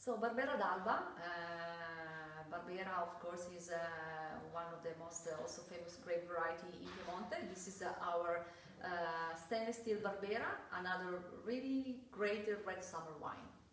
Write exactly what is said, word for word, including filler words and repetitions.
So Barbera d'Alba, uh, Barbera of course is uh, one of the most uh, also famous grape variety in Piemonte. This is uh, our uh, stainless steel Barbera, another really great red summer wine.